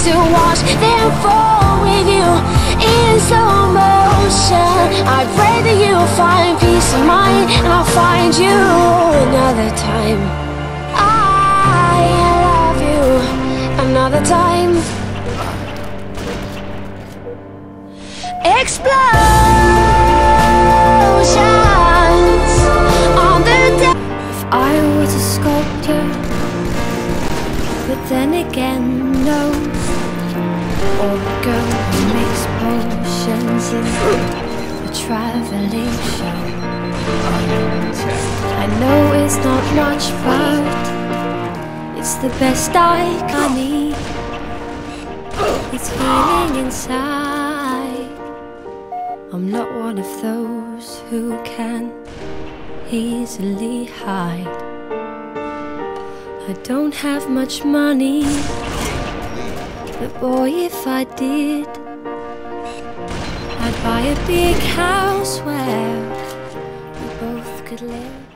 to watch them fall with you in slow motion. I pray that you'll find peace of mind, and I'll find you another time. I love you another time. Explosions on the deck. If I was a sculptor, but then again, no. Or a girl who makes potions in a traveling show. I know it's not much, but it's the best I need. It's healing inside. I'm not one of those who can easily hide. I don't have much money, but boy, if I did, I'd buy a big house where we both could live.